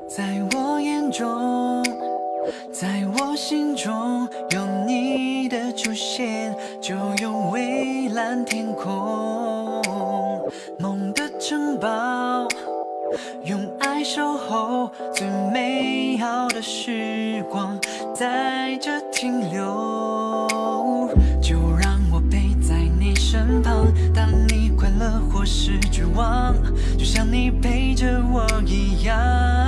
在我眼中，在我心中，有你的出现，就有蔚蓝天空。梦的城堡，用爱守候，最美好的时光在这停留。就让我陪在你身旁，当你快乐或是绝望，就像你陪着我一样。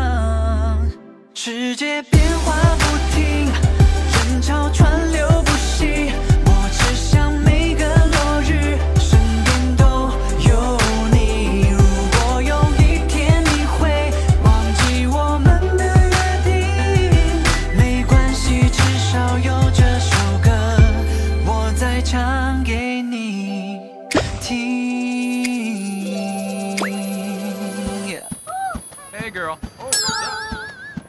世界变化不停，人潮川流不息，我只想每个落日身边都有你。如果有一天你会忘记我们的约定，没关系，至少有这首歌我在唱给你听。 Hey girl. Oh, what's up?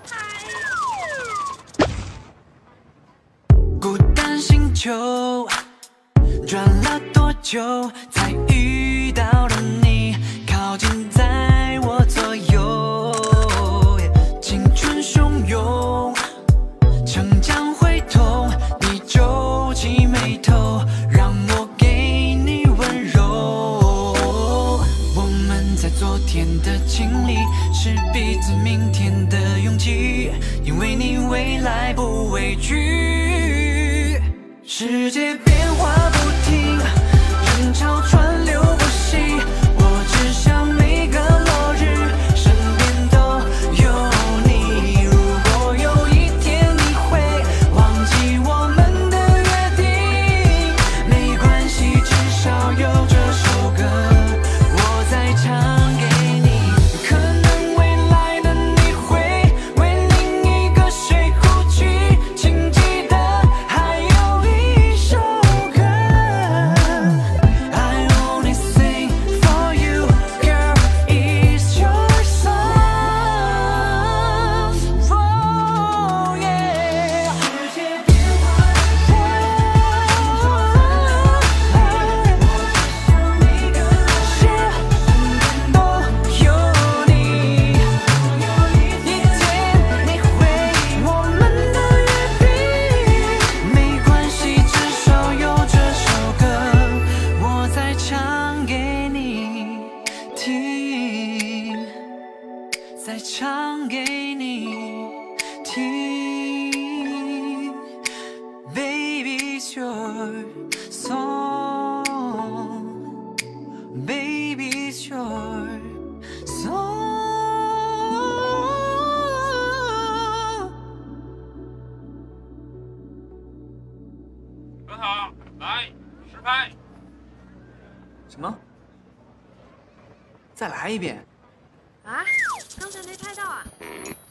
孤单星球转了多久才遇到了你，靠近在我左右，青春汹涌，城墙会痛，你皱起眉头，让我给你温柔。我们在昨天的经历，是彼此明天的勇气，因为你未来不畏惧。世界变化不停，人潮川流不息，我只想每个落日身边都有你。如果有一天你会忘记我们的约定，没关系，至少有这首歌我在唱给你。可能未来的你会为另一个谁哭泣，请记得还有一首歌 I only sing for you, girl, it's your song. Oh yeah. 世界变化的人，我只想每个人身边都有你。一天你会我们的约定，没关系，至少有这首歌我在唱给你听，在唱给你听。Baby, it's your song. Baby, it's your song. 很好，来实拍。 什么？再来一遍？ 啊，刚才没拍到啊。